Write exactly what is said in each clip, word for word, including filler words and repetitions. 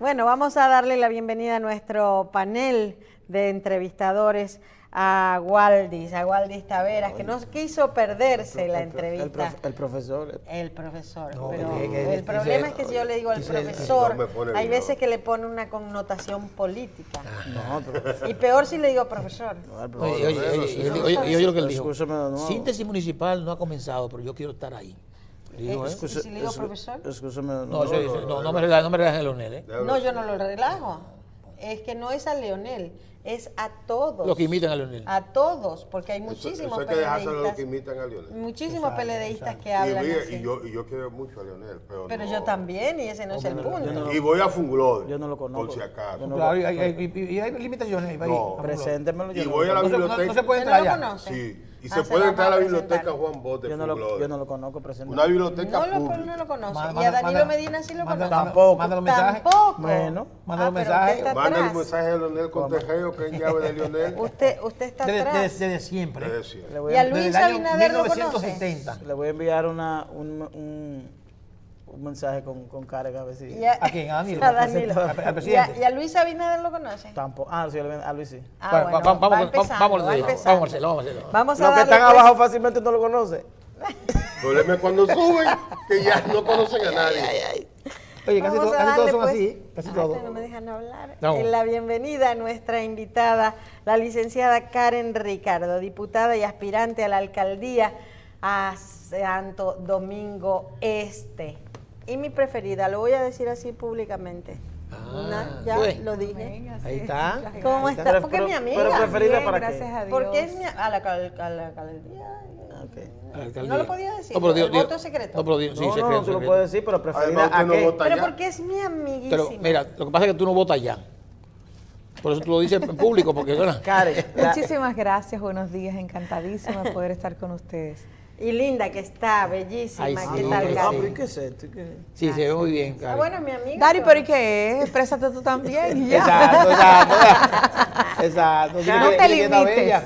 Bueno, vamos a darle la bienvenida a nuestro panel de entrevistadores, a Waldis, a Waldis Taveras, que no quiso perderse la entrevista. El, prof, el profesor. El profesor. No, pero que, que, el dice, problema es que si yo le digo al dice, profesor, no hay bien, veces no. que le pone una connotación política. No, pero, Y peor si le digo profesor. no, el Oye, profesor. oye, oye, oye, oye, oye, oye lo que él dijo. Escúchame de nuevo. Síntesis municipal no ha comenzado, pero yo quiero estar ahí. Dijo, Eh, ¿eh? ¿Y si le digo Escu- profesor? Escúchame de No, nuevo. eso dice, no, no me relajes, no me relajes, Leonel, ¿eh? No, yo no lo relajo. Es que no es a Leonel, es a todos. Los que imitan a Leonel. A todos, porque hay Eso, muchísimos eso hay que dejárselo a los que peledeístas. imitan a Lionel. Muchísimos Exacto, peledeístas exacto. que Y, hablan mira, así. y yo, y yo quiero mucho a Lionel, pero, Pero no. yo también, y ese no es el yo punto. no- Y voy a Funglode, Yo no lo conozco. por si acaso. Yo no- Claro, y hay, hay- y- y hay limitaciones. ahí, No. ahí. Preséntemelo. Y yo no voy a lo la No se, biblioteca. no, no se puede ¿Usted entrar no lo allá. conoce? Sí, y Ah, se se puede la entrar a la vamos a biblioteca presentar. Juan Bosch de Yo no lo, Funglode. yo no lo conozco, preséntemelo. Una biblioteca No lo, pública. no lo conoce. Manda- y a manda- Danilo manda- Medina sí lo manda- conoce. Tampoco. Manda los mensajes. Tampoco. Bueno. Manda los Ah, pero mensajes. usted está Manda el atrás. mensaje a Leonel con Tejeo, que es llave de Lionel. Usted, usted está Desde, atrás. desde- desde siempre. Te decía. Le voy Y a a, Luis Desde el año Abinader lo mil novecientos setenta. le voy a enviar una, un, un, un mensaje con, con carga a ver si... Y a, ¿A quién? ¿A Danilo? a Danilo. Al- al Y a, presidente. y a Luis Abinader lo conoce. Tampoco. Ah, sí, a Luis sí. Ah, Bueno, bueno, va- vamos, va vamos, empezando, vamos, va vamos, empezando. vamos, Marcelo, vamos, Marcelo. Vamos a Los que darle, están pues, abajo fácilmente no lo conocen. El problema es cuando suben, que ya no conocen a nadie. Oye, casi, Vamos to- a casi darle, todos son pues, así, casi ay, todos. no me dejan hablar. No. Eh, La bienvenida a nuestra invitada, la licenciada Karen Ricardo, diputada y aspirante a la alcaldía a Santo Domingo Este. Y mi preferida, lo voy a decir así públicamente. Ah, Una, ya pues. lo dije. Venga, Ahí sí, está. muchas ¿Cómo gracias. está? Porque es mi amiga. Pero preferida Bien, para gracias qué. a Dios. Porque es mi, a la, cal- a la alcaldía. Okay. A la alcaldía. No lo podía decir, No, pero el digo- digo- voto es secreto. No, pero digo- sí, No, no, secreto, tú lo secreto. puedes decir, pero preferida Además, a usted no qué. vota Pero allá. porque es mi amiguísima. Pero mira, lo que pasa es que tú no votas ya. Por eso tú lo dices en público, porque bueno, Karen, la- Muchísimas gracias, buenos días, encantadísima de poder estar con ustedes. Y linda que está, bellísima. Ay, ¿Qué sí, tal, sí. Ah, Gaby? pero ¿y qué es esto? ¿Y qué? sí, se ve muy bien, Ah, Karen. bueno, mi amiga. Dari, pero- pero ¿y qué es? Exprésate tú también y ya. Exacto, exacto. Exacto. Dile No que- te dile que está limites. bella.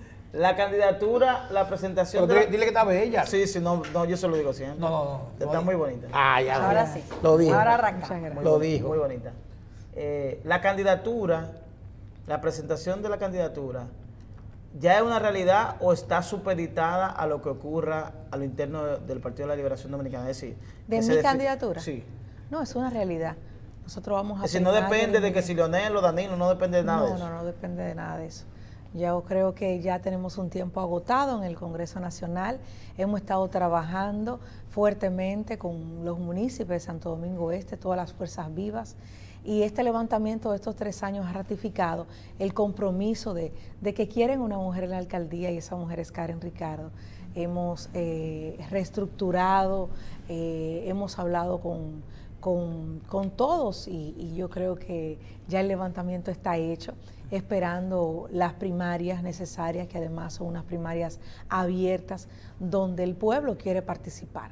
La candidatura, la presentación Pero de dile, la- dile que está bella. Sí, sí, no, no, yo se lo digo siempre. No, no, no. Está muy bonita. Ah, ya. Ahora ya. sí. Lo dijo. Ahora arranca. Muchas gracias. Lo Muy- dijo. Muy bonita. Eh, la candidatura, la presentación de la candidatura, ¿ya es una realidad o está supeditada a lo que ocurra a lo interno de- del Partido de la Liberación Dominicana? Es decir, ¿De que se mi defi- candidatura? Sí. No, es una realidad. Nosotros vamos a... Es decir, no primarias depende de en- que si Leonel o Danilo, no depende de nada no, de eso. No, no depende de nada de eso. Yo creo que ya tenemos un tiempo agotado en el Congreso Nacional. Hemos estado trabajando fuertemente con los municipios de Santo Domingo Este, todas las fuerzas vivas. Y este levantamiento de estos tres años ha ratificado el compromiso de, de que quieren una mujer en la alcaldía y esa mujer es Karen Ricardo. Hemos eh, reestructurado, eh, hemos hablado con, con, con todos y, y yo creo que ya el levantamiento está hecho, esperando las primarias necesarias, que además son unas primarias abiertas, donde el pueblo quiere participar.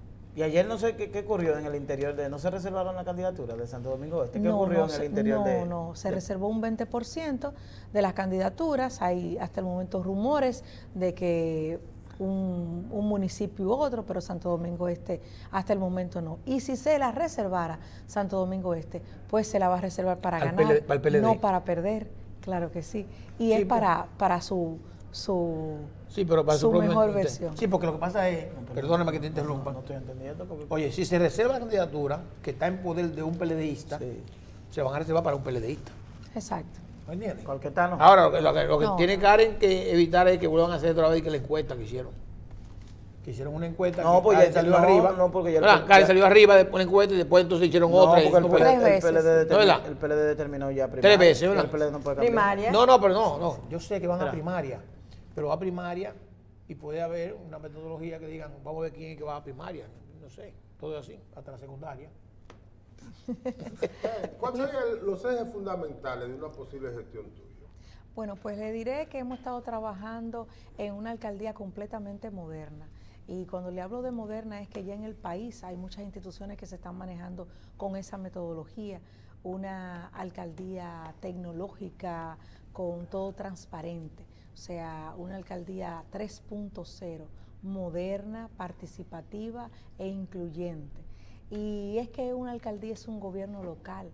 Y ayer no sé qué, qué ocurrió en el interior de... ¿No se reservaron la candidatura de Santo Domingo Este? ¿Qué No, ocurrió no, en el se- interior no, de...? no, se de- reservó un veinte por ciento de las candidaturas. Hay hasta el momento rumores de que un, un municipio u otro, pero Santo Domingo Este hasta el momento no. Y si se la reservara Santo Domingo Este, pues se la va a reservar para Al ganar, P L D, para el P L D. no para perder, claro que sí. Y Sí, es pues. para, para su, su, Sí, pero para su propio mejor inter- versión. Sí, porque lo que pasa es, perdóname que te interrumpa. No estoy entendiendo. Porque... Oye, si se reserva la candidatura que está en poder de un PLDista, Sí. se van a reservar para un PLDista. Exacto. ¿Me entiendes? Cualquier tal, no. Ahora, lo que, lo que- lo que No. tiene Karen que evitar es que vuelvan a hacer otra vez que la encuesta que hicieron. Que hicieron una encuesta No, que pues Karen ya- salió no, arriba. no, porque ya el- ¿Verdad? Karen ya- salió arriba de una encuesta y después entonces hicieron No, otra. y- porque el, no, P L D, Tres el, veces. P L D ¿No, verdad? determinó, el P L D determinó ya primaria. Tres veces, y ¿verdad? el P L D no puede cambiar. Primaria. No, no, pero no, no. Yo sé que van a Espera. primaria, pero va a primaria y puede haber una metodología que digan, vamos a ver quién es que va a primaria. No sé, todo es así, hasta la secundaria. ¿Cuáles serían los ejes fundamentales de una posible gestión tuya? Bueno, pues le diré que hemos estado trabajando en una alcaldía completamente moderna. Y cuando le hablo de moderna es que ya en el país hay muchas instituciones que se están manejando con esa metodología. Una alcaldía tecnológica con todo transparente, o sea, una alcaldía tres punto cero, moderna, participativa e incluyente. Y es que una alcaldía es un gobierno local,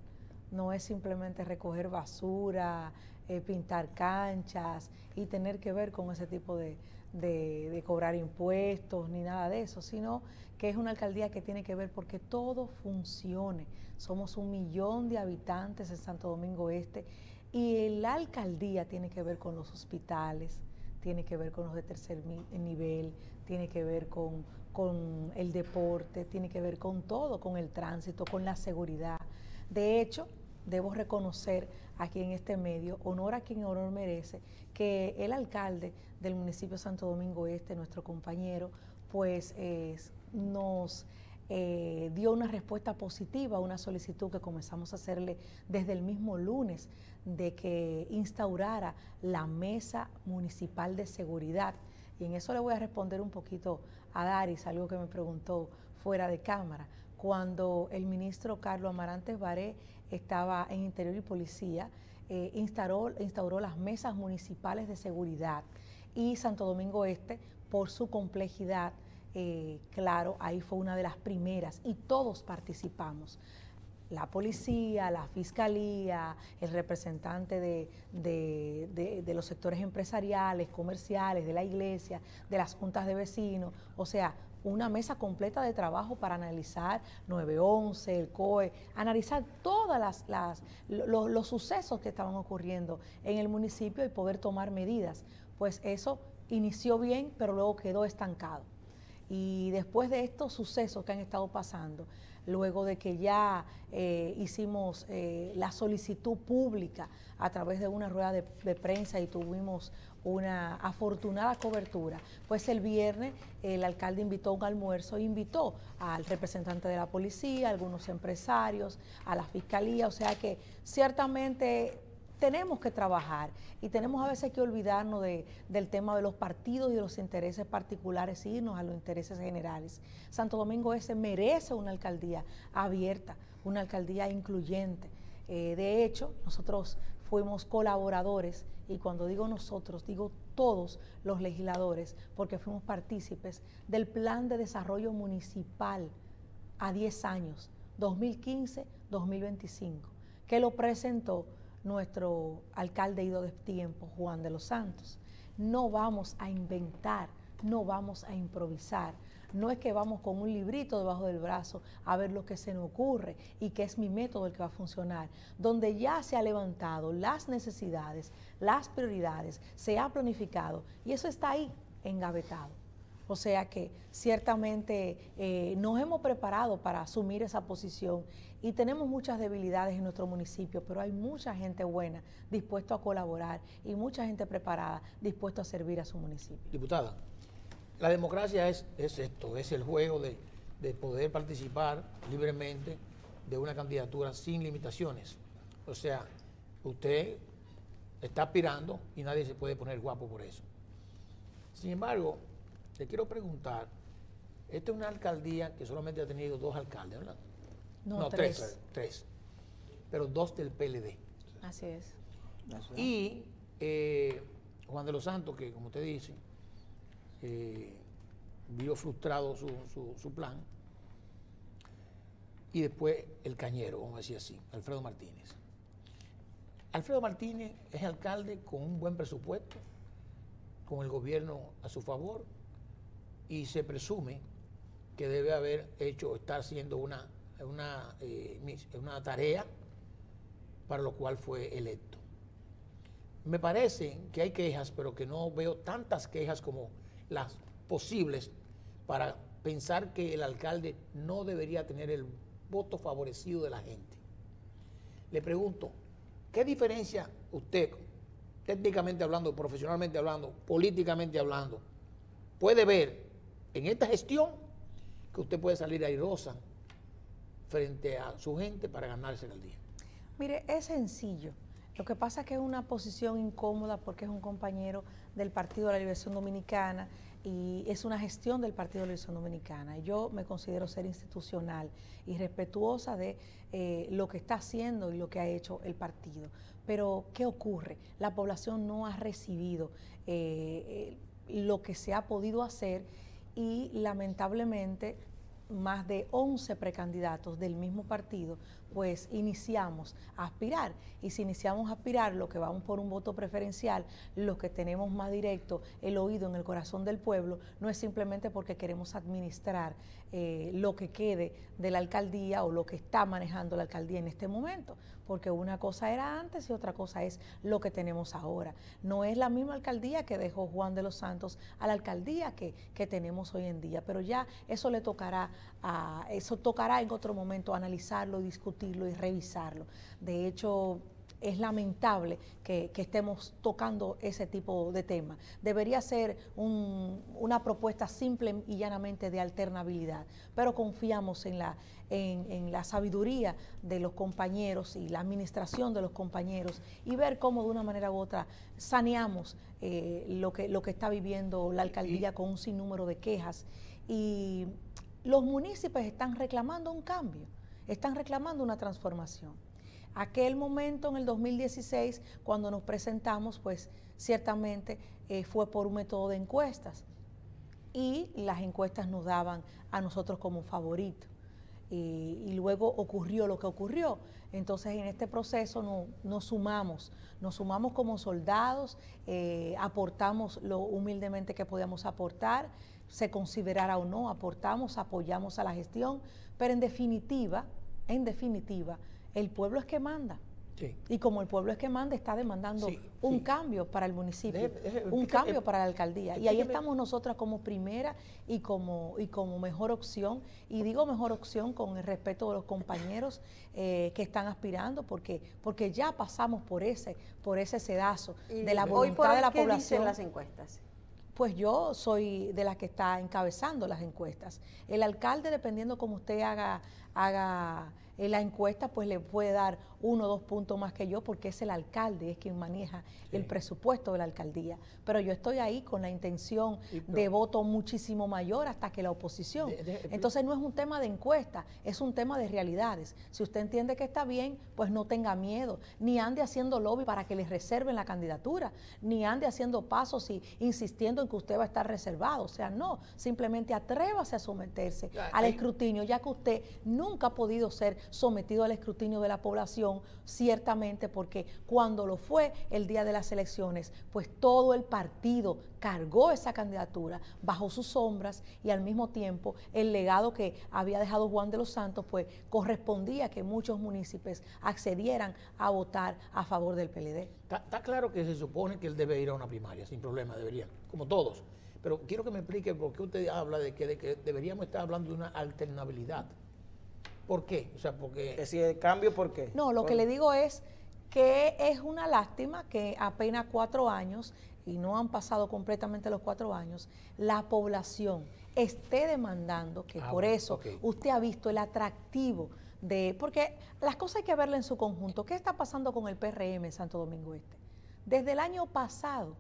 no es simplemente recoger basura, eh, pintar canchas y tener que ver con ese tipo de, de, de cobrar impuestos ni nada de eso, sino que es una alcaldía que tiene que ver porque todo funcione. Somos un millón de habitantes en Santo Domingo Este y la alcaldía tiene que ver con los hospitales, tiene que ver con los de tercer nivel, tiene que ver con, con el deporte, tiene que ver con todo, con el tránsito, con la seguridad. De hecho, debo reconocer aquí en este medio, honor a quien honor merece, que el alcalde del municipio de Santo Domingo Este, nuestro compañero, pues eh, nos eh, dio una respuesta positiva a una solicitud que comenzamos a hacerle desde el mismo lunes de que instaurara la Mesa Municipal de Seguridad. Y en eso le voy a responder un poquito a Daris, algo que me preguntó fuera de cámara. Cuando el ministro Carlos Amarantes Baré estaba en Interior y Policía, eh, instauró, instauró las mesas municipales de seguridad y Santo Domingo Este, por su complejidad, eh, claro, ahí fue una de las primeras y todos participamos. La policía, la fiscalía, el representante de, de, de, de los sectores empresariales, comerciales, de la iglesia, de las juntas de vecinos, o sea, una mesa completa de trabajo para analizar nueve once, el C O E, analizar todos las, las, los, los sucesos que estaban ocurriendo en el municipio y poder tomar medidas. Pues eso inició bien, pero luego quedó estancado. Y después de estos sucesos que han estado pasando, luego de que ya eh, hicimos eh, la solicitud pública a través de una rueda de, de prensa y tuvimos una afortunada cobertura, pues el viernes el alcalde invitó a un almuerzo, invitó al representante de la policía, a algunos empresarios, a la fiscalía, o sea que ciertamente tenemos que trabajar y tenemos a veces que olvidarnos de, del tema de los partidos y de los intereses particulares y irnos a los intereses generales. Santo Domingo Este merece una alcaldía abierta, una alcaldía incluyente. Eh, de hecho, nosotros fuimos colaboradores y cuando digo nosotros, digo todos los legisladores, porque fuimos partícipes del Plan de Desarrollo Municipal a diez años, dos mil quince a dos mil veinticinco, que lo presentó nuestro alcalde ido de tiempo, Juan de los Santos. No vamos a inventar, no vamos a improvisar. No es que vamos con un librito debajo del brazo a ver lo que se nos ocurre y que es mi método el que va a funcionar. Donde ya se ha levantado las necesidades, las prioridades, se ha planificado y eso está ahí, engavetado. O sea que ciertamente eh, nos hemos preparado para asumir esa posición y tenemos muchas debilidades en nuestro municipio, pero hay mucha gente buena dispuesta a colaborar y mucha gente preparada dispuesta a servir a su municipio. Diputada, la democracia es, es esto, es el juego de, de poder participar libremente de una candidatura sin limitaciones. O sea, usted está aspirando y nadie se puede poner guapo por eso. Sin embargo, le quiero preguntar, esta es una alcaldía que solamente ha tenido dos alcaldes, ¿verdad? No, no tres. tres. Tres, pero dos del P L D. Así es. Y eh, Juan de los Santos, que como usted dice, eh, vio frustrado su, su, su plan, y después el Cañero, vamos a decir así, Alfredo Martínez. Alfredo Martínez es alcalde con un buen presupuesto, con el gobierno a su favor, y se presume que debe haber hecho, estar haciendo una, una, eh, una tarea para lo cual fue electo. Me parece que hay quejas, pero que no veo tantas quejas como las posibles para pensar que el alcalde no debería tener el voto favorecido de la gente. Le pregunto, ¿qué diferencia usted, técnicamente hablando, profesionalmente hablando, políticamente hablando, puede ver en esta gestión que usted puede salir airosa frente a su gente para ganarse el día? Mire, es sencillo. Lo que pasa es que es una posición incómoda porque es un compañero del Partido de la Liberación Dominicana y es una gestión del Partido de la Liberación Dominicana. Yo me considero ser institucional y respetuosa de eh, lo que está haciendo y lo que ha hecho el partido. Pero, ¿qué ocurre? La población no ha recibido eh, eh, lo que se ha podido hacer y lamentablemente más de once precandidatos del mismo partido, pues iniciamos a aspirar. Y si iniciamos a aspirar, lo que vamos por un voto preferencial, los que tenemos más directo el oído en el corazón del pueblo, no es simplemente porque queremos administrar eh, lo que quede de la alcaldía o lo que está manejando la alcaldía en este momento, porque una cosa era antes y otra cosa es lo que tenemos ahora. No es la misma alcaldía que dejó Juan de los Santos a la alcaldía que, que tenemos hoy en día, pero ya eso le tocará a, eso tocará en otro momento analizarlo, discutirlo y revisarlo. De hecho, es lamentable que, que estemos tocando ese tipo de temas. Debería ser un, una propuesta simple y llanamente de alternabilidad, pero confiamos en la, en, en la sabiduría de los compañeros y la administración de los compañeros y ver cómo de una manera u otra saneamos eh, lo, que, lo que está viviendo la alcaldía con un sinnúmero de quejas. Y los municipios están reclamando un cambio, están reclamando una transformación. Aquel momento en el dos mil dieciséis, cuando nos presentamos, pues ciertamente eh, fue por un método de encuestas y las encuestas nos daban a nosotros como favoritos. Y, y luego ocurrió lo que ocurrió. Entonces en este proceso no, nos sumamos, nos sumamos como soldados, eh, aportamos lo humildemente que podíamos aportar, se considerara o no, aportamos, apoyamos a la gestión, pero en definitiva, en definitiva, el pueblo es que manda. Sí. Y como el pueblo es que manda, está demandando sí, un sí. cambio para el municipio, deje, deje, un cambio para la alcaldía. Y ahí estamos nosotras como primera y como, y como mejor opción. Y digo mejor opción con el respeto de los compañeros eh, que están aspirando, porque, porque ya pasamos por ese, por ese sedazo y de la voluntad por de la ¿qué población. Dicen las encuestas? Pues yo soy de las que está encabezando las encuestas. El alcalde, dependiendo cómo usted haga, haga la encuesta, pues le puede dar uno o dos puntos más que yo, porque es el alcalde, es quien maneja sí. el presupuesto de la alcaldía. Pero yo estoy ahí con la intención sí, de voto muchísimo mayor hasta que la oposición. De, de, Entonces no es un tema de encuesta, es un tema de realidades. Si usted entiende que está bien, pues no tenga miedo, ni ande haciendo lobby para que les reserven la candidatura, ni ande haciendo pasos y insistiendo en que usted va a estar reservado. O sea, no, simplemente atrévase a someterse ya, al ahí. escrutinio, ya que usted nunca ha podido ser sometido al escrutinio de la población, ciertamente, porque cuando lo fue el día de las elecciones, pues todo el partido cargó esa candidatura bajo sus sombras y al mismo tiempo el legado que había dejado Juan de los Santos, pues correspondía que muchos municipios accedieran a votar a favor del P L D. Está, está claro que se supone que él debe ir a una primaria, sin problema, debería, como todos. Pero quiero que me explique por qué usted habla de que, de que deberíamos estar hablando de una alternabilidad. ¿Por qué? O sea, porque... Es decir, el cambio, ¿por qué? No, lo ¿Por? que le digo es que es una lástima que apenas cuatro años, y no han pasado completamente los cuatro años, la población esté demandando que ah, por bueno, eso okay. usted ha visto el atractivo de... Porque las cosas hay que verlas en su conjunto. ¿Qué está pasando con el P R M en Santo Domingo Este? Desde el año pasado,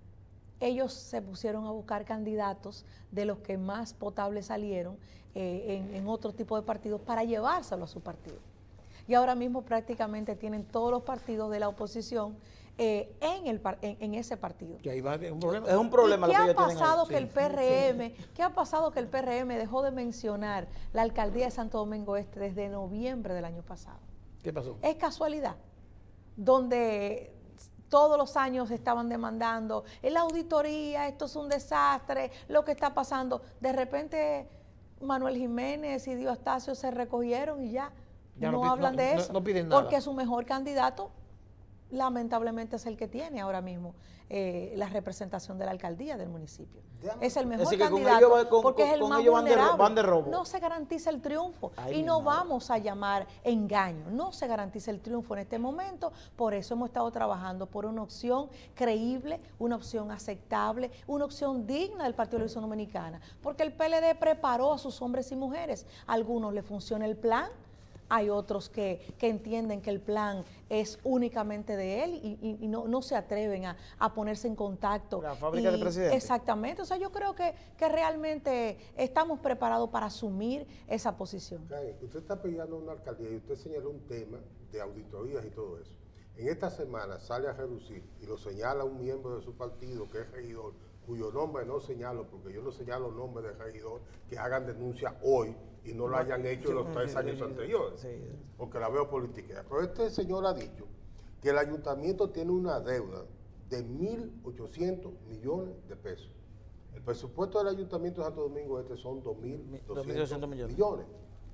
ellos se pusieron a buscar candidatos de los que más potables salieron eh, en, en otro tipo de partidos para llevárselo a su partido. Y ahora mismo prácticamente tienen todos los partidos de la oposición eh, en, el, en, en ese partido. Que ahí va, es un problema. Es un problema ¿Qué lo que ha pasado que sí. el P R M, sí. qué ha pasado que el P R M dejó de mencionar la alcaldía de Santo Domingo Este desde noviembre del año pasado? ¿Qué pasó? Es casualidad, donde todos los años estaban demandando, en la auditoría, esto es un desastre, lo que está pasando. De repente Manuel Jiménez y Diostacio se recogieron y ya, ya no, no hablan no, de eso, no, no piden nada. Porque su mejor candidato lamentablemente es el que tiene ahora mismo eh, la representación de la alcaldía del municipio. Déjame. Es el mejor es candidato con con, porque con, es el más vulnerable. Van de, van de robo. No se garantiza el triunfo Ay, y no madre. vamos a llamar engaño. No se garantiza el triunfo en este momento. Por eso hemos estado trabajando por una opción creíble, una opción aceptable, una opción digna del Partido de la Liberación Dominicana. Porque el P L D preparó a sus hombres y mujeres. A algunos les funciona el plan. Hay otros que, que entienden que el plan es únicamente de él y, y, y no, no se atreven a, a ponerse en contacto. La fábrica y, del presidente. Exactamente. O sea, yo creo que, que realmente estamos preparados para asumir esa posición. Okay. Usted está pidiendo una alcaldía y usted señaló un tema de auditorías y todo eso. En esta semana sale a reducir y lo señala un miembro de su partido que es regidor, cuyo nombre no señalo porque yo no señalo nombres de regidor que hagan denuncia hoy y no lo hayan hecho en los tres años anteriores, Sí. porque la veo politiquera. Pero este señor ha dicho que el ayuntamiento tiene una deuda de mil ochocientos millones de pesos. El presupuesto del ayuntamiento de Santo Domingo Este son dos mil doscientos millones. millones.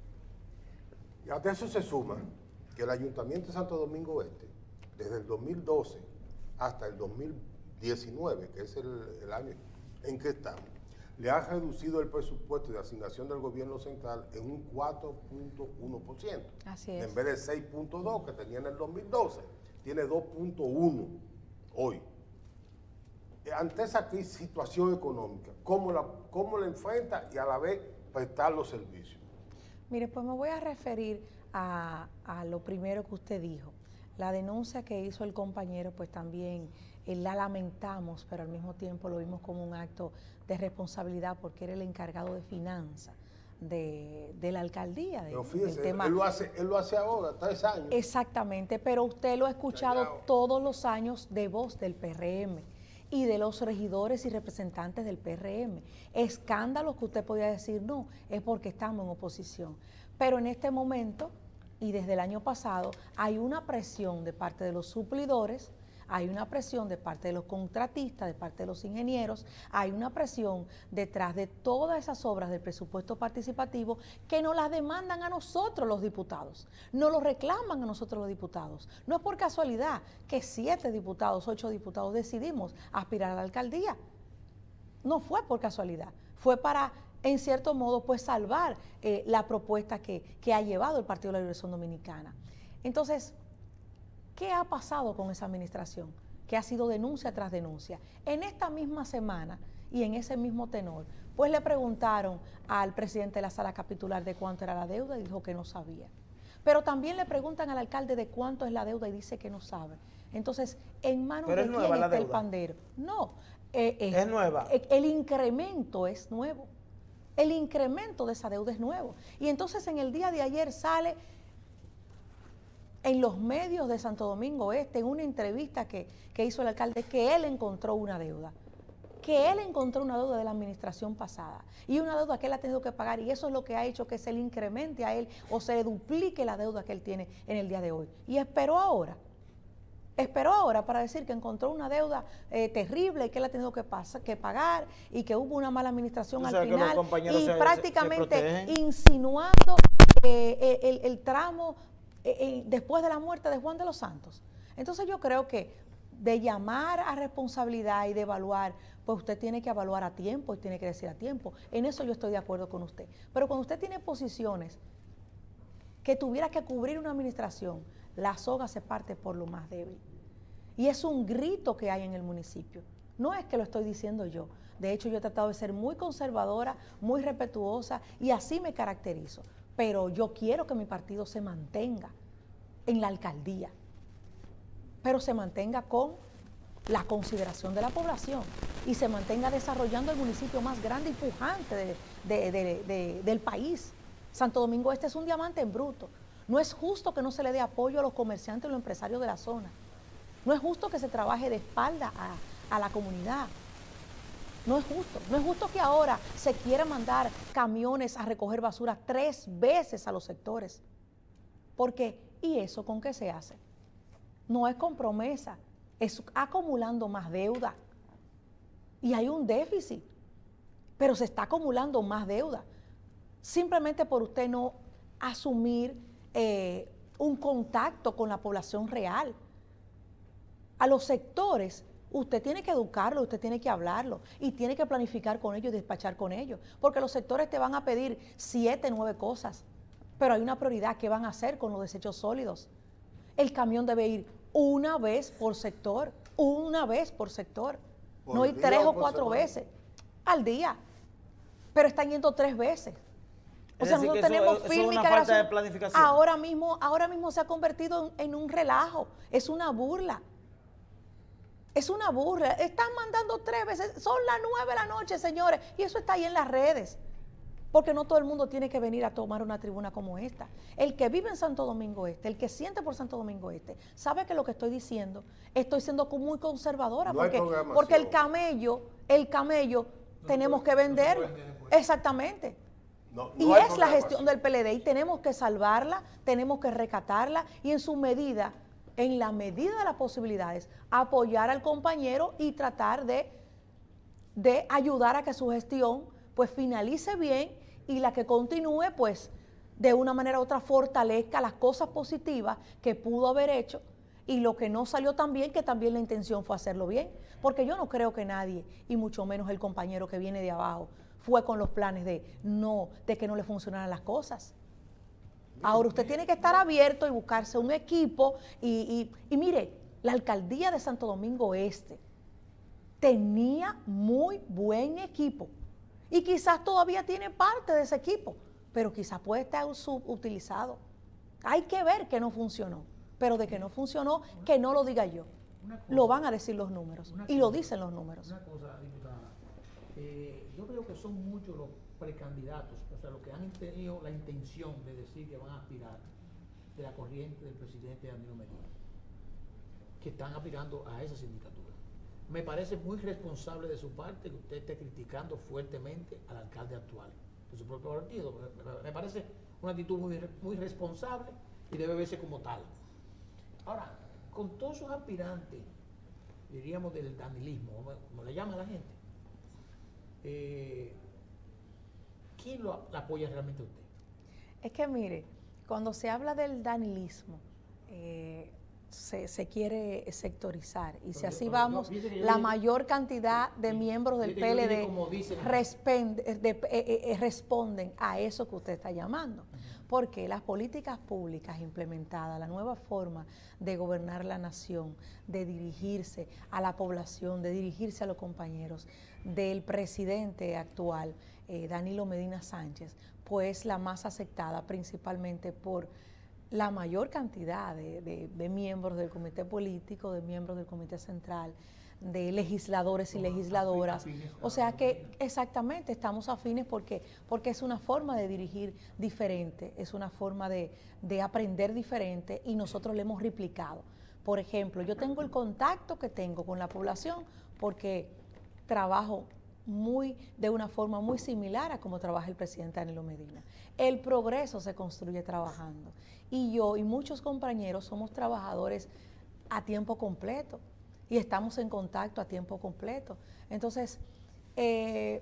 Y hasta eso se suma que el ayuntamiento de Santo Domingo Este, desde el dos mil doce hasta el dos mil diecinueve, que es el, el año en que estamos, le ha reducido el presupuesto de asignación del gobierno central en un cuatro punto uno por ciento. Así es. En vez de seis punto dos que tenía en el dos mil doce, tiene dos punto uno hoy. Ante esa crisis, situación económica, ¿cómo la, cómo la enfrenta y a la vez prestar los servicios? Mire, pues me voy a referir a, a lo primero que usted dijo. La denuncia que hizo el compañero, pues también eh, la lamentamos, pero al mismo tiempo lo vimos como un acto de responsabilidad porque era el encargado de finanzas de, de la alcaldía. De, Pero fíjese, del tema. Él, lo hace, él lo hace ahora, tres años. Exactamente, pero usted lo ha escuchado Callao. todos los años de voz del P R M y de los regidores y representantes del P R M. Escándalos que usted podía decir, no, es porque estamos en oposición. Pero en este momento, y desde el año pasado, hay una presión de parte de los suplidores, hay una presión de parte de los contratistas, de parte de los ingenieros, hay una presión detrás de todas esas obras del presupuesto participativo que nos las demandan a nosotros los diputados, nos lo reclaman a nosotros los diputados. No es por casualidad que siete diputados, ocho diputados decidimos aspirar a la alcaldía. No fue por casualidad, fue para, en cierto modo, pues salvar eh, la propuesta que, que ha llevado el Partido de la Liberación Dominicana. Entonces, ¿qué ha pasado con esa administración? Que ha sido denuncia tras denuncia. En esta misma semana y en ese mismo tenor, pues le preguntaron al presidente de la sala capitular de cuánto era la deuda y dijo que no sabía. Pero también le preguntan al alcalde de cuánto es la deuda y dice que no sabe. Entonces, ¿en manos de quién está el pandero? No. Eh, eh, ¿Es nueva? Eh, el incremento es nuevo. El incremento de esa deuda es nuevo. Y entonces en el día de ayer sale en los medios de Santo Domingo Este, en una entrevista que, que hizo el alcalde, que él encontró una deuda, que él encontró una deuda de la administración pasada y una deuda que él ha tenido que pagar, y eso es lo que ha hecho que se le incremente a él o se le duplique la deuda que él tiene en el día de hoy. Y esperó ahora, esperó ahora para decir que encontró una deuda eh, terrible y que él ha tenido que, pasar, que pagar y que hubo una mala administración al final y se, prácticamente se insinuando eh, el, el tramo Eh, eh, después de la muerte de Juan de los Santos. Entonces yo creo que de llamar a responsabilidad y de evaluar, pues usted tiene que evaluar a tiempo y tiene que decir a tiempo. En eso yo estoy de acuerdo con usted. Pero cuando usted tiene posiciones que tuviera que cubrir una administración, la soga se parte por lo más débil. Y es un grito que hay en el municipio. No es que lo estoy diciendo yo. De hecho, yo he tratado de ser muy conservadora, muy respetuosa y así me caracterizo. Pero yo quiero que mi partido se mantenga en la alcaldía, pero se mantenga con la consideración de la población y se mantenga desarrollando el municipio más grande y pujante de, de, de, de, del país. Santo Domingo Este es un diamante en bruto. No es justo que no se le dé apoyo a los comerciantes y los empresarios de la zona. No es justo que se trabaje de espalda a, a la comunidad. No es justo, no es justo que ahora se quiera mandar camiones a recoger basura tres veces a los sectores. Porque, ¿y eso con qué se hace? No es con promesa, es acumulando más deuda. Y hay un déficit, pero se está acumulando más deuda. Simplemente por usted no asumir eh, un contacto con la población real. A los sectores usted tiene que educarlo, usted tiene que hablarlo y tiene que planificar con ellos y despachar con ellos, porque los sectores te van a pedir siete, nueve cosas, pero hay una prioridad. ¿Qué van a hacer con los desechos sólidos? El camión debe ir una vez por sector, una vez por sector, por no ir tres o cuatro semana. veces al día, pero están yendo tres veces. O sea, nosotros tenemos fílmica de planificación. Ahora mismo, ahora mismo se ha convertido en, en un relajo, es una burla. Es una burla. Están mandando tres veces. Son las nueve de la noche, señores. Y eso está ahí en las redes. Porque no todo el mundo tiene que venir a tomar una tribuna como esta. El que vive en Santo Domingo Este, el que siente por Santo Domingo Este, sabe que lo que estoy diciendo, estoy siendo muy conservadora. No porque, porque el camello, el camello, no tenemos que venderlo. No Exactamente. No No, no y hay es la programación. gestión del P L D y tenemos que salvarla, tenemos que rescatarla y en su medida, en la medida de las posibilidades, apoyar al compañero y tratar de, de ayudar a que su gestión pues finalice bien y la que continúe pues de una manera u otra fortalezca las cosas positivas que pudo haber hecho y lo que no salió tan bien, que también la intención fue hacerlo bien. Porque yo no creo que nadie, y mucho menos el compañero que viene de abajo, fue con los planes de no, de que no le funcionaran las cosas. Ahora usted tiene que estar abierto y buscarse un equipo y, y, y mire, la alcaldía de Santo Domingo Este tenía muy buen equipo y quizás todavía tiene parte de ese equipo, pero quizás puede estar subutilizado. Hay que ver que no funcionó, pero de que no funcionó, que no lo diga yo. Lo van a decir los números y lo dicen los números. Una cosa, diputada, eh, yo creo que son muchos los precandidatos, o sea, los que han tenido la intención de decir que van a aspirar de la corriente del presidente Danilo Medina, que están aspirando a esa sindicatura. Me parece muy responsable de su parte que usted esté criticando fuertemente al alcalde actual de su propio partido. Me, me parece una actitud muy, muy responsable y debe verse como tal. Ahora, con todos esos aspirantes, diríamos del danilismo, como, como le llama la gente, eh, ¿quién lo, lo apoya realmente a usted? Es que mire, cuando se habla del danilismo, eh, se, se quiere sectorizar y si así vamos, la mayor cantidad de miembros del P L D respende, de, eh, eh, responden a eso que usted está llamando. Porque las políticas públicas implementadas, la nueva forma de gobernar la nación, de dirigirse a la población, de dirigirse a los compañeros del presidente actual, eh, Danilo Medina Sánchez, pues la más aceptada principalmente por la mayor cantidad de, de, de miembros del comité político, de miembros del comité central, de legisladores y legisladoras. O sea que exactamente estamos afines porque, porque es una forma de dirigir diferente, es una forma de, de aprender diferente y nosotros le hemos replicado. Por ejemplo, yo tengo el contacto que tengo con la población porque trabajo muy, de una forma muy similar a como trabaja el presidente Danilo Medina. El progreso se construye trabajando y yo y muchos compañeros somos trabajadores a tiempo completo y estamos en contacto a tiempo completo. Entonces, eh,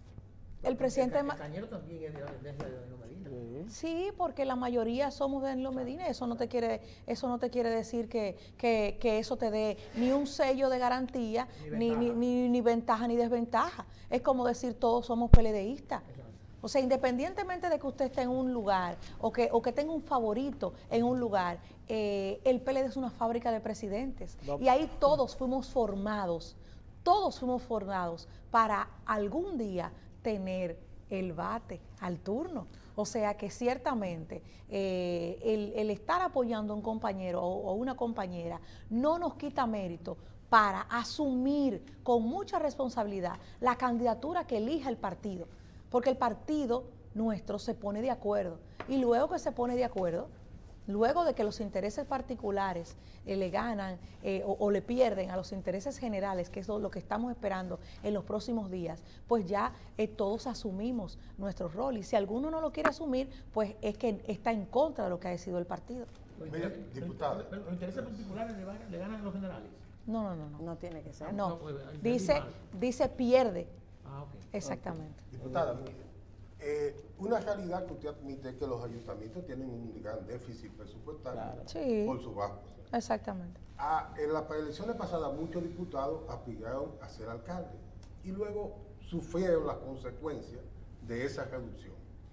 el presidente... El Cañero también es de la tendencia de Danilo Medina. Sí, porque la mayoría somos de Danilo Medina. Eso no te quiere, eso no te quiere decir que, que, que eso te dé ni un sello de garantía, ni, ni, ni, ni ventaja ni desventaja. Es como decir todos somos peledeístas. O sea, independientemente de que usted esté en un lugar o que, o que tenga un favorito en un lugar, eh, el P L D es una fábrica de presidentes. No. Y ahí todos fuimos formados, todos fuimos formados para algún día tener el bate al turno. O sea que ciertamente eh, el, el estar apoyando a un compañero o, o una compañera no nos quita mérito para asumir con mucha responsabilidad la candidatura que elija el partido. Porque el partido nuestro se pone de acuerdo y luego que se pone de acuerdo, luego de que los intereses particulares eh, le ganan eh, o, o le pierden a los intereses generales, que es lo, lo que estamos esperando en los próximos días, pues ya eh, todos asumimos nuestro rol y si alguno no lo quiere asumir, pues es que está en contra de lo que ha decidido el partido. Mira, diputada. ¿Los intereses particulares le, van, le ganan a los generales? No, no, no. No, no tiene que ser. No, no pues, dice, dice pierde. Ah, okay. Exactamente. Okay. Diputada, eh, una realidad que usted admite es que los ayuntamientos tienen un gran déficit presupuestario claro. sí. por su bajo. Exactamente. Ah, en las elecciones pasadas muchos diputados aspiraron a ser alcalde y luego sufrieron las consecuencias de esa reducción.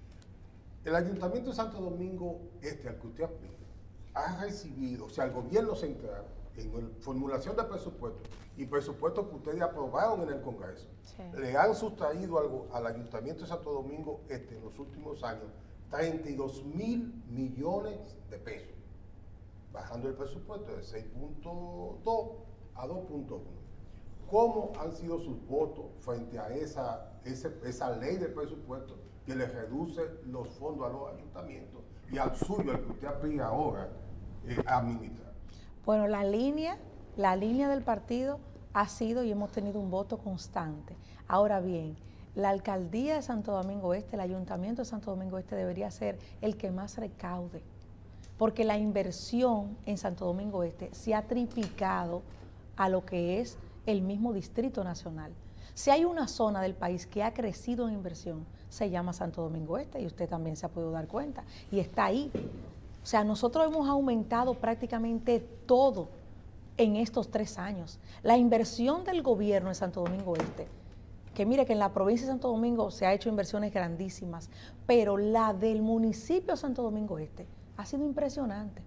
El Ayuntamiento de Santo Domingo Este, al que usted aspira, ha recibido, o sea, el gobierno central, en la formulación de presupuestos y presupuestos que ustedes aprobaron en el Congreso, sí. le han sustraído algo al Ayuntamiento de Santo Domingo Este en los últimos años treinta y dos mil millones de pesos, bajando el presupuesto de seis punto dos a dos punto uno. ¿Cómo han sido sus votos frente a esa, ese, esa ley de presupuesto que le reduce los fondos a los ayuntamientos y al suyo, al que usted aspira ahora eh, a administrar? Bueno, la línea, la línea del partido ha sido y hemos tenido un voto constante. Ahora bien, la alcaldía de Santo Domingo Este, el ayuntamiento de Santo Domingo Este debería ser el que más recaude, porque la inversión en Santo Domingo Este se ha triplicado a lo que es el mismo Distrito Nacional. Si hay una zona del país que ha crecido en inversión, se llama Santo Domingo Este, y usted también se ha podido dar cuenta, y está ahí. O sea, nosotros hemos aumentado prácticamente todo en estos tres años. La inversión del gobierno en Santo Domingo Este, que mire que en la provincia de Santo Domingo se ha hecho inversiones grandísimas, pero la del municipio de Santo Domingo Este ha sido impresionante.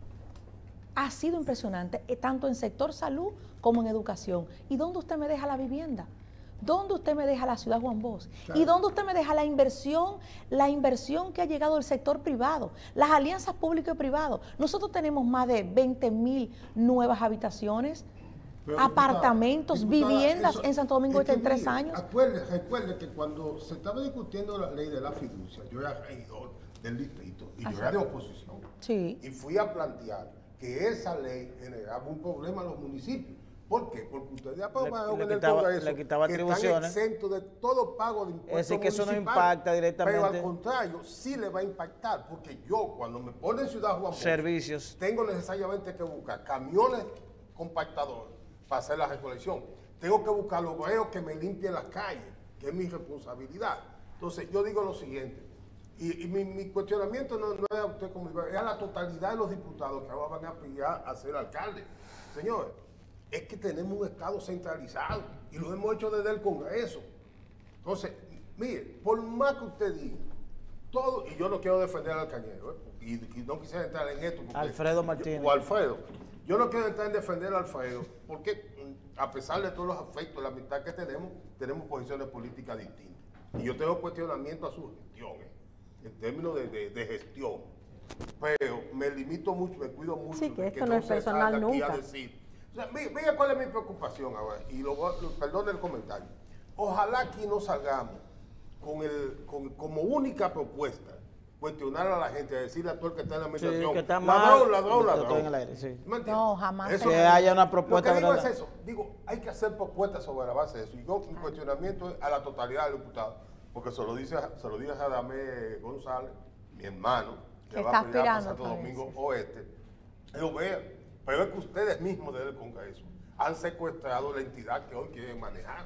Ha sido impresionante, eh, tanto en sector salud como en educación. ¿Y dónde usted me deja la vivienda? ¿Dónde usted me deja la ciudad Juan Bosch? Claro. ¿Y dónde usted me deja la inversión, la inversión que ha llegado del sector privado, las alianzas público y privado? Nosotros tenemos más de veinte mil nuevas habitaciones, pero, apartamentos, diputada, viviendas eso, en Santo Domingo Este en tres mire, años. Recuerde, recuerde que cuando se estaba discutiendo la ley de la fiducia, yo era regidor del distrito y Así. yo era de oposición. Sí. Y fui a plantear que esa ley generaba un problema a los municipios. ¿Por qué? Porque ustedes aprobaron en el Congreso le quitaba que atribuciones. están exentos de todo pago de impuestos Es decir, que eso no impacta directamente. Pero al contrario, sí le va a impactar, porque yo cuando me ponen en Ciudad Juan Bosch, servicios, tengo necesariamente que buscar camiones compactadores para hacer la recolección. Tengo que buscar los obreros que me limpien las calles, que es mi responsabilidad. Entonces, yo digo lo siguiente, y, y mi, mi cuestionamiento no, no es a usted como es a la totalidad de los diputados que ahora van a aspirar a ser alcaldes. Señores, es que tenemos un Estado centralizado y lo hemos hecho desde el Congreso. Entonces, mire, por más que usted diga, todo, y yo no quiero defender al Cañero, ¿eh? y, y no quisiera entrar en esto. Alfredo Martínez. Yo, o Alfredo. Yo no quiero entrar en defender a Alfredo, porque a pesar de todos los afectos, la amistad que tenemos, tenemos posiciones políticas distintas. Y yo tengo cuestionamiento a su gestión, ¿eh? en términos de, de, de gestión. Pero me limito mucho, me cuido mucho. Sí, que de esto que no, no es personal nunca. A decir. O sea, mira cuál es mi preocupación ahora, y lo, lo, perdón el comentario. Ojalá aquí no salgamos con el, con, como única propuesta, cuestionar a la gente, decirle a todo el que está en la administración, sí, que está ladrón, ladrón, ladrón. En el aire, sí. No, jamás. Eso, que haya una propuesta. Lo que digo verdad. es eso, digo, hay que hacer propuestas sobre la base de eso. Y yo, mi cuestionamiento es a la totalidad del diputado, porque se lo dice, se lo dice a Radamés González, mi hermano, que, que va a aspirar a Santo Domingo Oeste. Yo veo. Pero es que ustedes mismos desde el Congreso han secuestrado la entidad que hoy quieren manejar.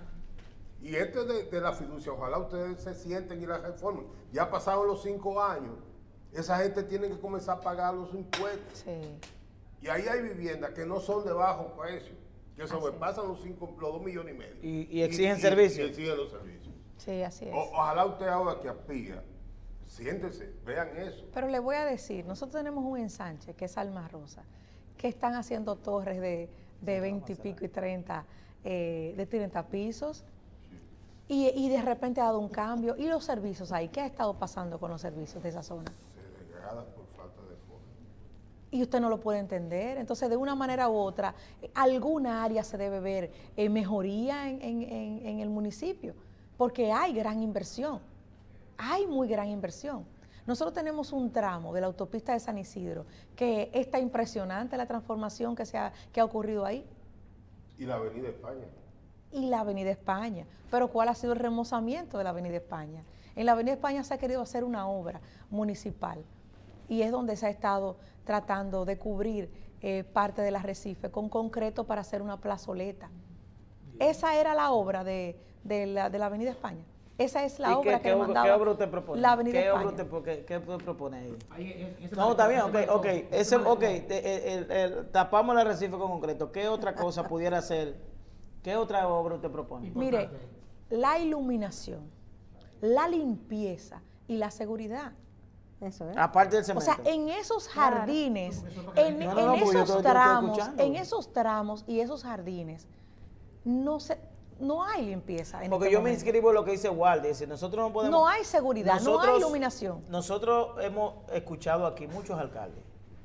Y esto de, de la fiducia, ojalá ustedes se sienten y la reformen. Ya pasaron los cinco años, esa gente tiene que comenzar a pagar los impuestos. Sí. Y ahí hay viviendas que no son de bajo precio, que sobrepasan los, cinco, los dos millones y medio. Y, y exigen y, servicios. Y, y exigen los servicios. Sí, así es. O, ojalá usted ahora que aspira, siéntese, vean eso. Pero le voy a decir, nosotros tenemos un ensanche que es Alma Rosa, que están haciendo torres de, de veinte y pico y treinta, eh, de treinta pisos, y, y de repente ha dado un cambio. ¿Y los servicios ahí? ¿Qué ha estado pasando con los servicios de esa zona? Se degrada por falta de fondos. Y usted no lo puede entender. Entonces, de una manera u otra, alguna área se debe ver eh, mejoría en, en, en, en el municipio, porque hay gran inversión, hay muy gran inversión. Nosotros tenemos un tramo de la autopista de San Isidro que está impresionante la transformación que, se ha, que ha ocurrido ahí. Y la Avenida España. Y la Avenida España. Pero ¿cuál ha sido el remozamiento de la Avenida España? En la Avenida España se ha querido hacer una obra municipal y es donde se ha estado tratando de cubrir eh, parte del arrecife con concreto para hacer una plazoleta. Esa era la obra de, de, la, de la Avenida España. Esa es la obra qué, que qué, mandaba ¿Qué obra usted propone? la Avenida ¿Qué España. obra usted, qué, qué propone ahí? ahí ese No, está bien, ok, ok. Ese, ese ok, el, el, el, tapamos el arrecife con concreto. ¿Qué otra cosa pudiera hacer? ¿Qué otra obra usted propone? Mire, la iluminación, la limpieza y la seguridad. Eso es. Aparte del cemento. O sea, en esos jardines, en, no, no, no, en pues yo esos estoy- yo estoy tramos, escuchando. en esos tramos y esos jardines, no se, no hay limpieza. En Porque este yo me momento. inscribo en lo que dice Walde. Dice, nosotros no podemos... No hay seguridad, no Nosotros- hay iluminación. Nosotros hemos escuchado aquí muchos alcaldes.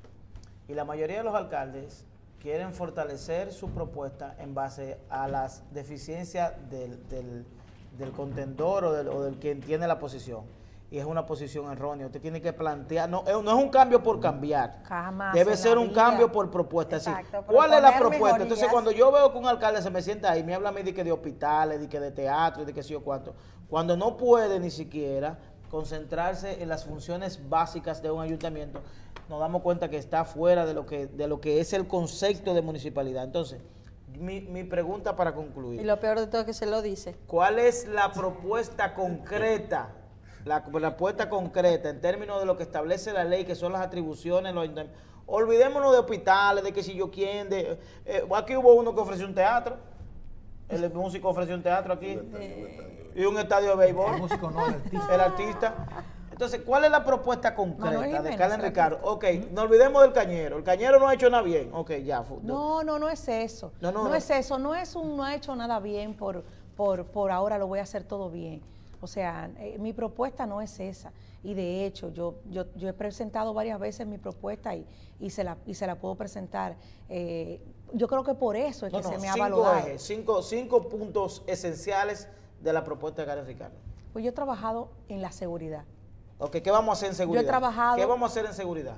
Y la mayoría de los alcaldes quieren fortalecer su propuesta en base a las deficiencias del, del, del contendor o del, o del quien tiene la posición. y es una posición errónea. Usted tiene que plantear, no, no es un cambio por cambiar, Jamás debe en ser la un vida. cambio por propuesta. Así, Exacto, ¿cuál es la proponer propuesta? Entonces, mejorías. cuando yo veo que un alcalde se me sienta ahí, me habla a mí de que de hospitales, de que de teatro, de que sí o cuánto, cuando no puede ni siquiera concentrarse en las funciones básicas de un ayuntamiento, nos damos cuenta que está fuera de lo que, de lo que es el concepto de municipalidad. Entonces, mi, mi pregunta para concluir. Y lo peor de todo es que se lo dice. ¿Cuál es la propuesta concreta, la propuesta concreta en términos de lo que establece la ley, que son las atribuciones? Los, olvidémonos de hospitales, de que si yo quién, de, eh, aquí hubo uno que ofreció un teatro, el músico ofreció un teatro aquí, eh, y un estadio de béisbol. El músico no, el artista. El artista. Entonces, ¿cuál es la propuesta Manuel concreta de Jiménez, Karen el Ricardo? Ok, no olvidemos del Cañero. El Cañero no ha hecho nada bien. Ok, ya. fu- No, no, no es eso. No, No, no, no, no. es eso. No es un no ha hecho nada bien por, por, por ahora lo voy a hacer todo bien. O sea, eh, mi propuesta no es esa. Y de hecho, yo, yo, yo he presentado varias veces mi propuesta y, y, se, la, y se la puedo presentar. Eh, yo creo que por eso es No, que no, se me ha cinco valorado. ejes, cinco, cinco puntos esenciales de la propuesta de Karen Ricardo. Pues yo he trabajado en la seguridad. Ok, ¿qué vamos a hacer en seguridad? trabajado- ¿Qué vamos a hacer en seguridad?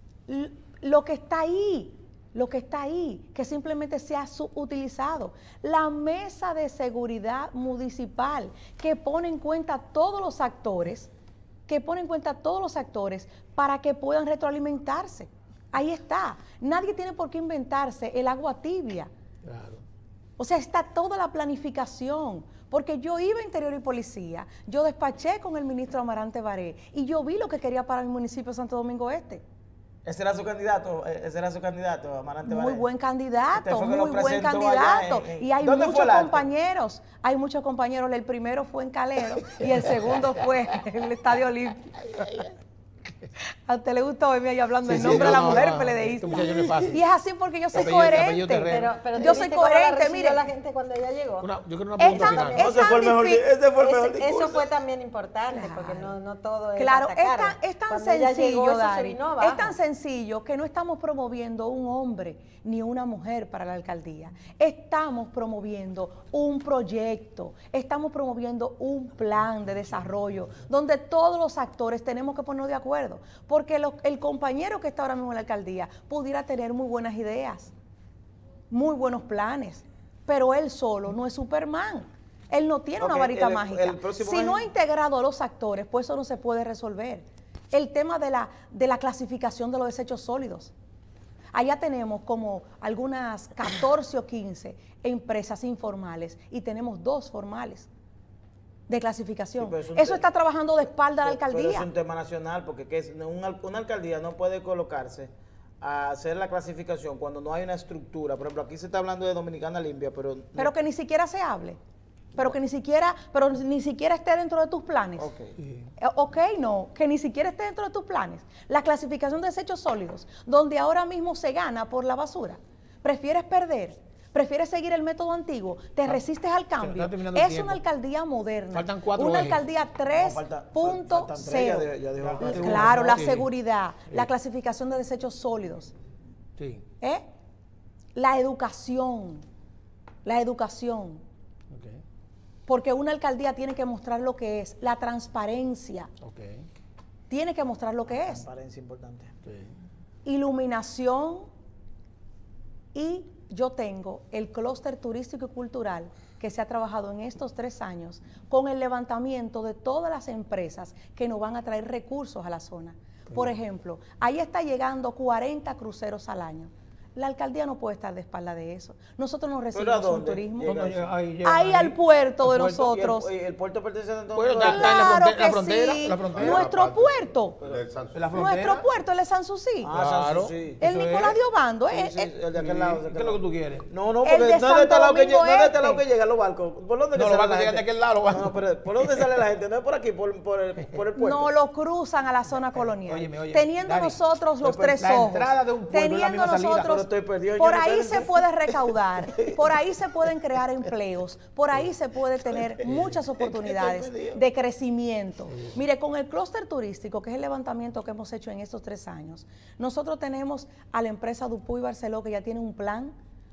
L- Lo que está ahí, lo que está ahí, que simplemente se ha subutilizado. La mesa de seguridad municipal que pone en cuenta todos los actores, que pone en cuenta todos los actores para que puedan retroalimentarse. Ahí está. Nadie tiene por qué inventarse el agua tibia. Claro. O sea, está toda la planificación, porque yo iba a Interior y Policía, yo despaché con el ministro Amarante Baré y yo vi lo que quería para mi municipio de Santo Domingo Este. ¿Ese era su candidato? eh, ¿Ese era su candidato, Amarante Muy Baré? buen Usted candidato, fue que lo muy buen presentó candidato. allá en- en- Y hay ¿Dónde fue muchos el acto? compañeros, hay muchos compañeros. El primero fue en Calero y el segundo fue en el Estadio Olímpico. A usted le gustó verme ahí hablando Sí, en sí, nombre de no, la no, mujer no, peleísta. este muchacho no es fácil. Y es así porque yo soy Apellido- apellido coherente. Terrero. Pero, pero Yo ¿te soy viste cómo la coherente, recibió mire. la gente cuando ella llegó? Una- yo quiero una Es pregunta tan- final. es Ese fue el mejor, di- difícil. ese fue el mejor Ese- discurso. eso fue también importante, Claro. porque no, no todo es Claro, es atacar. tan, es tan Cuando ella sencillo, llegó, eso se Dari, vino abajo. es tan sencillo que no estamos promoviendo un hombre ni una mujer para la alcaldía. Estamos promoviendo un proyecto, estamos promoviendo un plan de desarrollo donde todos los actores tenemos que ponernos de acuerdo, porque lo- el compañero que está ahora mismo en la alcaldía pudiera tener muy buenas ideas, muy buenos planes, pero él solo no es Superman. Él no tiene una Ok, varita el- mágica. el próximo Si no ha año- integrado a los actores, pues eso no se puede resolver. El tema de la, de la clasificación de los desechos sólidos. Allá tenemos como algunas catorce o quince empresas informales y tenemos dos formales de clasificación. Sí, pero es un eso te- está trabajando de espalda a la Pero- pero alcaldía. es un tema nacional, porque que es, una, una alcaldía no puede colocarse a hacer la clasificación cuando no hay una estructura. Por ejemplo, aquí se está hablando de Dominicana Limpia, pero... no- Pero que ni siquiera se hable. Pero que ni siquiera, pero ni siquiera esté dentro de tus planes. Ok. Sí. Eh, Ok, no, que ni siquiera esté dentro de tus planes. La clasificación de desechos sólidos, donde ahora mismo se gana por la basura. ¿Prefieres perder? ¿Prefieres seguir el método antiguo? ¿Te resistes al cambio? está terminando el Es tiempo. una alcaldía moderna. Faltan cuatro Una ejes. alcaldía No, tres falta- punto faltan tres, ya cero. dijo- ya dijo Falta Alcalde. uno. Claro, la Sí. seguridad, Sí. la clasificación de desechos sólidos. Sí. ¿eh? La educación. La educación. Ok. Porque una alcaldía tiene que mostrar lo que es, la transparencia. Ok. Tiene que mostrar lo que es. Transparencia importante. Sí. Iluminación y yo tengo el clúster turístico y cultural que se ha trabajado en estos tres años con el levantamiento de todas las empresas que nos van a traer recursos a la zona. Por ejemplo, ahí está llegando cuarenta cruceros al año. La alcaldía no puede estar de espalda de eso. Nosotros no ¿Pero a recibimos un dónde turismo. llega ¿Dónde eso? llega? Ahí llega Ahí al puerto de El puerto- y el- nosotros. y el, puerto pertenece a Santo Bueno, Domingo. está- está en la Claro fronte- la que frontera, sí. la frontera. Nuestro Aparte puerto, del Sanso. La frontera. nuestro puerto, el de Sanssouci. Ah, Claro. Sanssouci. El Eso Nicolás es. de Obando. Sí, eh, sí, eh, el de aquel lado. de ¿Qué aquel es lo que lado. tú quieres? No, no, El porque de no es de Santo este lado que, lle- Domingo no es de este lado Este. que llegan los barcos. ¿Por dónde que No, los sale barcos la llegan de gente? aquel lado, los barcos. No, pero ¿por dónde sale la gente? No es por aquí, por, por, el, por el puerto. no lo cruzan a la zona colonial. Óyeme, óyeme, teniendo Dani, nosotros los pues, tres la ojos. entrada de un pueblo es la teniendo misma salida. nosotros, Pero estoy perdido, yo por no ahí sé. se puede recaudar, por ahí se pueden crear empleos, por ahí se puede tener muchas oportunidades perdido. de crecimiento. Mire, con el clúster turístico, que es el levantamiento que hemos hecho en estos tres años, nosotros tenemos a la empresa Dupuy Barceló, que ya tiene un plan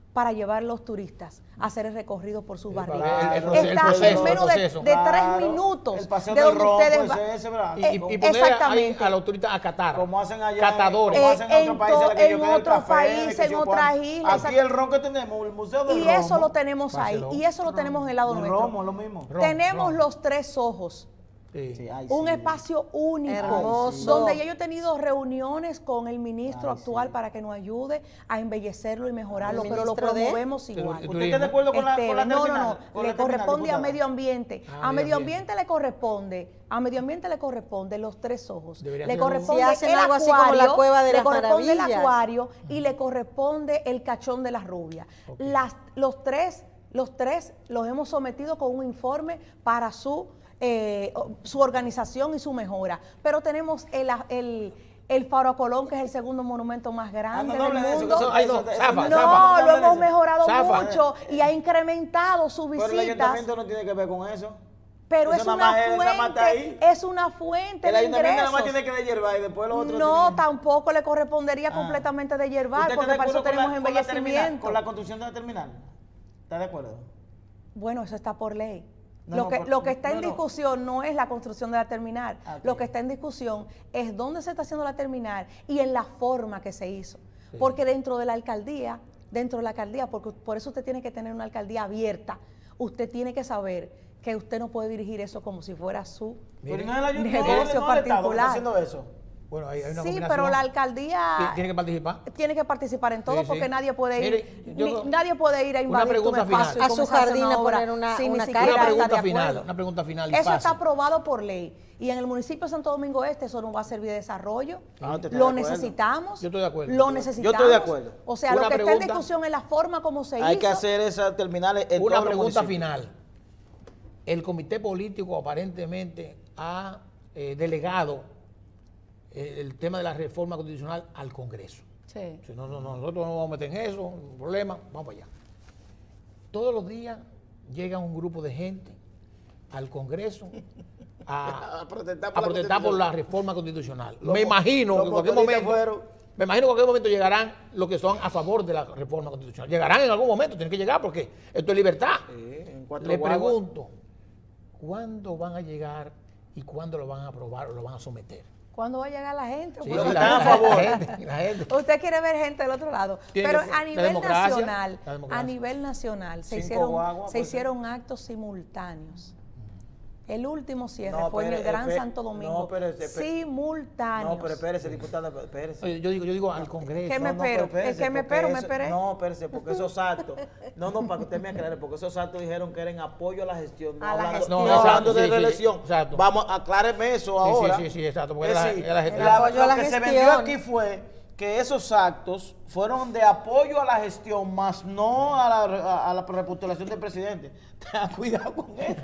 para llevar a los turistas a hacer el recorrido por sus Sí, barrios. para el- el- el Está proceso, en menos el de, proceso. de tres Claro, minutos el paseo de del donde ron ustedes puede van. ser ese, ¿verdad? Y, Eh, y, y poner exactamente. a, a los turistas a catar. Como hacen allá, Catadores. como Eh, hacen en otros en países, to- la que yo en quede el otros café, países, que en yo otras pueda- islas, Aquí el ron que tenemos, el museo del Y romo. eso lo tenemos ahí, Barcelona. y eso lo tenemos en el lado El nuestro. romo, lo mismo. Ron, Tenemos ron. los tres ojos. Sí. Sí, ay, Un sí. espacio único, Hermoso. donde ya yo he tenido reuniones con el ministro Ay, actual sí. para que nos ayude a embellecerlo y mejorarlo, ¿El pero lo ministro de? promovemos Pero, igual. ¿tú ¿Usted está de acuerdo con la, con la Esteban, no, no, terminal? no, Con le la terminal, corresponde a diputada? medio ambiente. Ah, a medio medio ambiente. ambiente le corresponde, a medio ambiente le corresponde los tres ojos. Debería Le ser un- corresponde Si hacen el algo así como la acuario, Cueva de le las corresponde el Maravillas. acuario y le corresponde el cachón de las rubias. Ok. Las, los tres, los tres los hemos sometido con un informe para su eh, su organización y su mejora. Pero tenemos el, el, el Faro a Colón, que es el segundo monumento más grande Ah, no, no del hablen de eso, mundo. que eso- Ay, no, eso- eso- zafa, No, zafa. lo hemos mejorado Zafa. mucho y ha incrementado sus Pero el visitas. ayuntamiento no tiene que ver con eso. Pero Eso es nada una más es- nada más está ahí. fuente, es una fuente El de ayuntamiento nada más ingresos. tiene que deshiervar y después los otros No, tienen que- tampoco le correspondería Ah. completamente de hiervar, ¿Usted está porque de para eso acuerdo con la- tenemos con la terminal- embellecimiento. con la construcción de la terminal? ¿Está de acuerdo? Bueno, eso está por ley. No, lo, no, que, por- lo que está en no, no. discusión no es la construcción de la terminal. Ah, ok. Lo que está en discusión es dónde se está haciendo la terminal y en la forma que se hizo. Porque dentro de la alcaldía, dentro de la alcaldía, porque por eso usted tiene que tener una alcaldía abierta, usted tiene que saber que usted no puede dirigir eso como si fuera su Pero Mire, no es el ayuntamiento, negocio no es el Estado que está particular. haciendo eso. Bueno, hay, hay una Sí, combinación. pero la alcaldía Tiene que participar. tiene que participar en todo Sí, sí. porque nadie puede ir, Mire, yo- ni- nadie puede ir a una invadir tu pregunta espacio final. y A su comenzar a hacer jardín una a obra poner una- sin una ni calle. siquiera Una estar pregunta de final, acuerdo. una pregunta final y Eso fácil. está aprobado por ley y en el municipio de Santo Domingo Este eso nos va a servir de desarrollo. Ah, usted está Lo de acuerdo. necesitamos. Yo estoy de acuerdo. Lo Yo necesitamos. estoy de acuerdo. O sea, Una lo que está pregunta. en discusión es la forma como se Hay hizo. que hacer esa terminal en Una todos los pregunta municipios. final. El comité político aparentemente ha eh, delegado eh, el tema de la reforma constitucional al Congreso. Sí. Si no, no, no, nosotros no vamos a meter en eso, un problema, vamos para allá. Todos los días llega un grupo de gente al Congreso a, A protestar a por la protestar por Constitución. la reforma constitucional. Los me mo- imagino los que en cualquier motoristas momento, fueron. me imagino que en cualquier momento llegarán los que son a favor de la reforma constitucional. Llegarán en algún momento, tienen que llegar porque esto es libertad. Sí, en cuatro Le guaguas. pregunto, ¿cuándo van a llegar y cuándo lo van a aprobar o lo van a someter? ¿Cuándo va a llegar la gente? Sí, Bueno, que la- están a la- favor. La gente, la gente. Usted quiere ver gente del otro lado. Tiene Pero que- a la nivel democracia, nacional, la democracia. a nivel nacional se Cinco hicieron, guaguas, se pues, hicieron actos simultáneos. El último cierre No, fue en el espere, Gran espere, Santo Domingo. no, pero ese- espere. simultáneos. No, pero espérese, diputada, espérese. Oye, Yo digo, yo digo al Congreso. ¿Qué me No, no, espero? pero espérese, Es que me porque espero, me eso- esperé. No, espérese, porque esos actos, no, no, para que usted me aclare, porque esos actos dijeron que eran apoyo a la gestión, no A la hablando, gestión. no No, hablando exacto, de sí, sí, reelección. exacto. Vamos, acláreme eso Sí, ahora. sí, sí, sí, exacto, porque Es era la- decir, era la gestión. la- Apoyo a la lo que se gestión. vendió aquí fue que esos actos fueron de apoyo a la gestión, más no a la, a, a la repostulación del presidente. Ten cuidado con eso.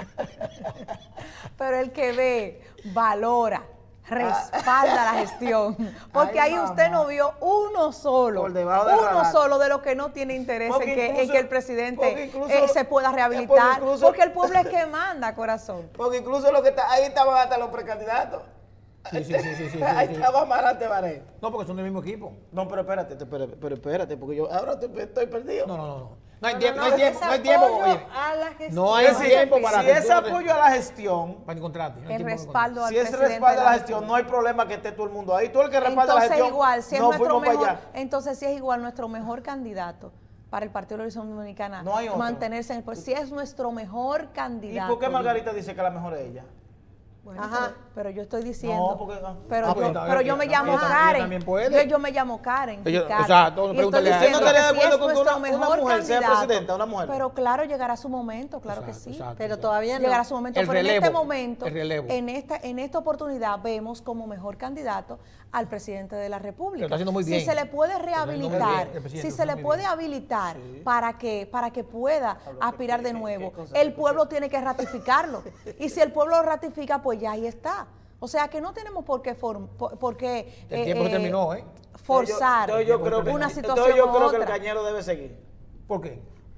Pero el que ve, valora, respalda la gestión. Porque Ay, ahí usted mamá. no vio uno solo, Por debajo del uno radar. solo de los que no tiene interés Porque en que, en incluso- que el presidente porque incluso- eh, se pueda porque rehabilitar. incluso- Porque el pueblo es que manda, corazón. Porque incluso lo que está, ahí estaban hasta los precandidatos. Sí, sí, sí, sí, sí, Ahí sí, sí. estaba Amarante Baré. No, porque son del mismo equipo. No, pero espérate, te- pero, pero espérate, porque yo ahora estoy, estoy perdido. No, no, no. No, no hay No, tiempo, no, no hay tiempo, ese no hay tiempo. apoyo Oye, a la gestión. no hay Es decir, tiempo para si que es tú no te- apoyo a la gestión, para encontrarte. no hay El tiempo para respaldo al si es presidente respaldo a la de gestión, no hay problema que esté todo el mundo ahí. Tú el que respalda la Entonces gestión, igual, si es no nuestro fuimos para mejor, allá. entonces si es igual nuestro mejor candidato para el Partido de la Revolución Dominicana, No hay otro. mantenerse en el poder. Si es nuestro mejor ¿Y candidato. por qué Margarita dice que la mejor es ella? Bueno, Ajá. pero, pero yo estoy diciendo. No, porque- pero Ah, yo, pues, está pero bien, yo me ella- llamo ella también- Karen. ella también puede. Yo, yo me llamo Karen. Ella- Ricardo, exacto, y estoy pregúntale a ella. diciendo ¿Usted no estaría de que si acuerdo es con que nuestro una- una mejor mujer sea candidato, presidenta, una mujer? Pero claro, llegará su momento, claro que Exacto, sí. exacto. Pero todavía no. Llegará su momento, El pero en relevo, este momento, el relevo. en esta, en esta oportunidad vemos como mejor candidato al presidente de la República. Lo está haciendo muy bien. Si se le puede Lo está haciendo muy rehabilitar, bien, el presidente si lo se está le muy puede bien. habilitar para que para que pueda aspirar de qué- nuevo, qué cosa el que- pueblo tiene que ratificarlo. Y si el pueblo lo ratifica, pues ya ahí está. O sea que no tenemos por qué, form- por, por qué El tiempo se terminó, ¿eh? forzar Entonces yo creo que, una entonces situación yo u creo que el otra. Cañero debe seguir. ¿Por qué?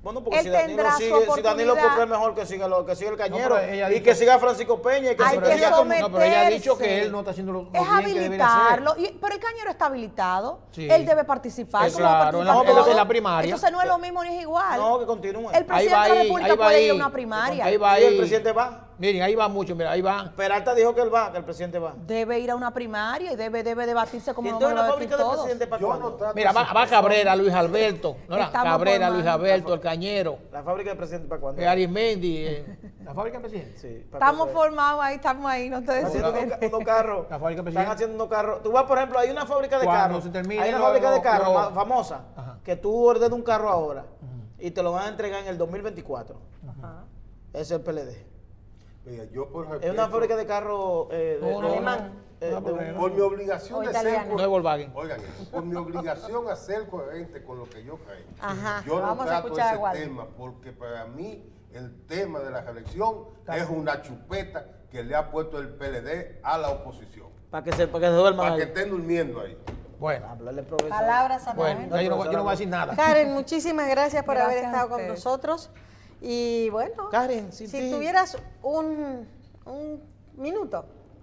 Bueno, porque Él si Danilo, tendrá su sigue, si Danilo oportunidad. Porque es mejor que siga, lo, que siga el Cañero pero ella ha y dicho- que siga Francisco Peña y que Hay siga que siga todo el mundo. No, pero ella ha dicho someterse. que él no está haciendo lo, lo Es bien que debería hacer. habilitarlo, y- pero el Cañero está habilitado. Sí. Él debe participar. Sí, como va a claro, en la- participar en la- todo. en la primaria. Entonces no es lo mismo ni es igual. No, que continúe. El Ahí presidente va de la ahí, República ahí va puede ir a ahí. una primaria. Ahí va Sí, el ahí. presidente va. Miren, ahí va mucho, mira, ahí va. Peralta dijo que él va, que el presidente va. Debe ir a una primaria y debe, debe debatirse como ¿Y lo entonces van a la debatir fábrica del todos. presidente para Yo cuándo? no trato Mira, va, esa va persona. Cabrera, Luis Alberto, ¿no? Estamos Cabrera, formando. Luis Alberto, el Cañero, La fábrica del presidente para cuándo? eh, Arismendi, eh, la fábrica del presidente. Sí, para Estamos cuándo. formados ahí, estamos ahí, no te Están haciendo unos, desesperes. ca- unos carros. La fábrica Están presidente. haciendo unos carros. Tú vas, por ejemplo, hay una fábrica de Cuando carros. se termine Hay una lo- fábrica de lo- carros lo- ma- famosa Ajá. que tú ordenas un carro ahora y te lo van a entregar en el dos mil veinticuatro. Ajá. Ese es el P L D. Mira, yo por Es una respeto- fábrica de carros eh, de, No, de no, alemán. no. eh, No, de un- porque Por mi obligación O de ser italiano. co- No es Volkswagen. Oigan, por mi obligación a ser coherente con lo que yo creo. Ajá, Yo no vamos a trato escuchar a ese Waldo. tema porque para mí el tema de la reelección es una chupeta que le ha puesto el P L D a la oposición. Para que se, para que se duerman Para que ahí. estén durmiendo ahí. Bueno, Hablarle profesor. Palabras a bueno, Manuel. ya yo, no, yo no voy a decir nada. Karen, muchísimas gracias por Gracias haber a estado con ustedes. nosotros. Y bueno, Karen, sin si ti. tuvieras un, un minuto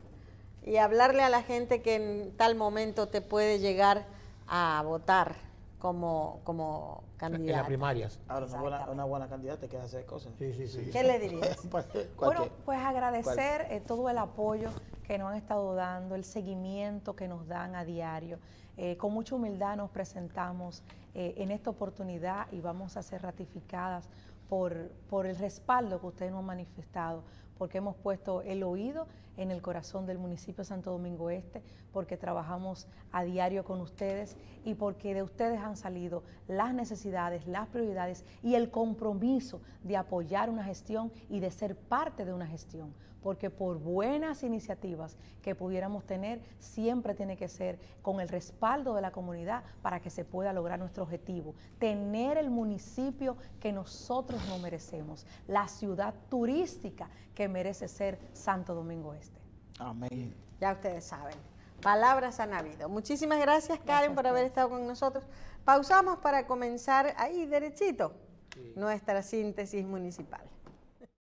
y hablarle a la gente que en tal momento te puede llegar a votar como, como En las candidato. primarias. Ahora, una buena, una buena candidata que hace cosas. Sí, sí, sí. ¿Qué le dirías? Cualquier- Bueno, pues agradecer eh, todo el apoyo que nos han estado dando, el seguimiento que nos dan a diario. Eh, con mucha humildad nos presentamos eh, en esta oportunidad y vamos a ser ratificadas por, por el respaldo que ustedes nos han manifestado, porque hemos puesto el oído en el corazón del municipio de Santo Domingo Este, porque trabajamos a diario con ustedes y porque de ustedes han salido las necesidades, las prioridades y el compromiso de apoyar una gestión y de ser parte de una gestión, porque por buenas iniciativas que pudiéramos tener, siempre tiene que ser con el respaldo de la comunidad para que se pueda lograr nuestro objetivo, tener el municipio que nosotros nos merecemos, la ciudad turística que merece ser Santo Domingo Este. Amén. Ya ustedes saben. Palabras han habido. Muchísimas gracias, Karen, por haber estado con nosotros. Pausamos para comenzar ahí derechito nuestra síntesis municipal.